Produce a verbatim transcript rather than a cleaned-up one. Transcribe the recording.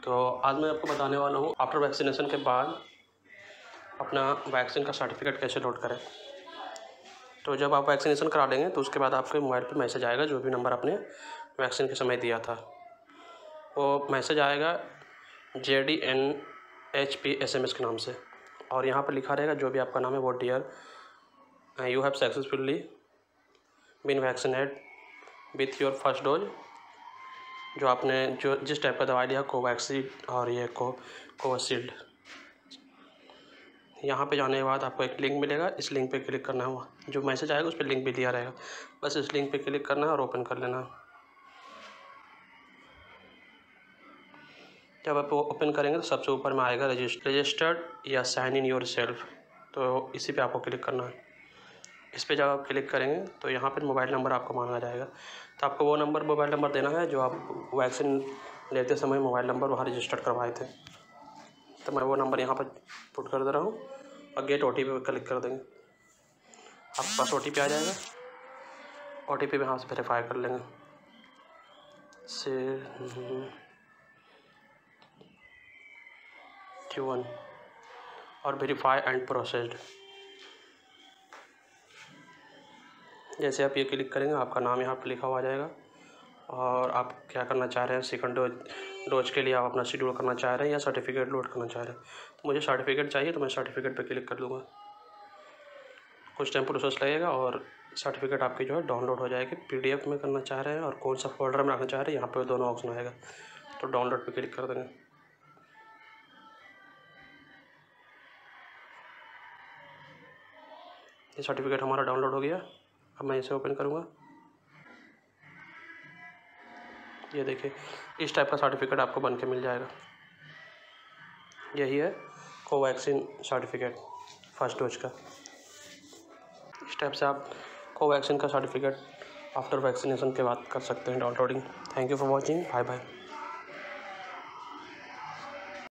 तो आज मैं आपको बताने वाला हूँ आफ्टर वैक्सीनेशन के बाद अपना वैक्सीन का सर्टिफिकेट कैसे लोड करें। तो जब आप वैक्सीनेशन करा लेंगे तो उसके बाद आपके मोबाइल पे मैसेज आएगा, जो भी नंबर आपने वैक्सीन के समय दिया था वो मैसेज आएगा J D N H P S M S के नाम से, और यहाँ पर लिखा रहेगा जो भी आपका नाम है वो dear you have successfully been vaccinate with your first dose. जो आपने जो जिस टाइप का दवाई लिया, कोवैक्सीन और ये को कोविशील्ड। यहाँ पे जाने के बाद आपको एक लिंक मिलेगा, इस लिंक पे क्लिक करना है। जो मैसेज आएगा उस पर लिंक भी दिया रहेगा, बस इस लिंक पे क्लिक करना है और ओपन कर लेना। जब आप ओपन करेंगे तो सबसे ऊपर में आएगा रजिस्टर्ड या साइन इन योर सेल्फ, तो इसी पे आपको क्लिक करना है। इस पर जब आप क्लिक करेंगे तो यहाँ पर मोबाइल नंबर आपको मांगा जाएगा, तो आपको वो नंबर मोबाइल नंबर देना है जो आप वैक्सीन लेते समय मोबाइल नंबर वहाँ रजिस्टर्ड करवाए थे। तो मैं वो नंबर यहाँ पर पुट कर दे रहा हूँ और गेट ओ टी पी पर क्लिक कर देंगे। आपके पास ओ टी पी आ जाएगा, ओ टी पी में यहाँ से वेरीफाई कर लेंगे से वन और वेरीफाई एंड प्रोसेस्ड। जैसे आप ये क्लिक करेंगे आपका नाम यहाँ पर लिखा हुआ जाएगा और आप क्या करना चाह रहे हैं, सेकंड डोज डोज के लिए आप अपना शेड्यूल करना चाह रहे हैं या सर्टिफिकेट लोड करना चाह रहे हैं। तो मुझे सर्टिफिकेट चाहिए तो मैं सर्टिफिकेट पे क्लिक कर दूँगा। कुछ टाइम प्रोसेस लगेगा और सर्टिफिकेट आपकी जो है डाउनलोड हो जाएगी। पीडीएफ में करना चाह रहे हैं और कौन सा फोल्डर में रखना चाह रहे हैं, यहाँ पर दोनों ऑप्शन आएगा, तो डाउनलोड पर क्लिक कर देंगे। ये सर्टिफिकेट हमारा डाउनलोड हो गया। अब मैं इसे ओपन करूँगा। ये देखिए इस टाइप का सर्टिफिकेट आपको बन के मिल जाएगा। यही है कोवैक्सीन सर्टिफिकेट फर्स्ट डोज का। इस टाइप से आप कोवैक्सीन का सर्टिफिकेट आफ्टर वैक्सीनेशन के बाद कर सकते हैं downloading. Thank you for watching, bye bye.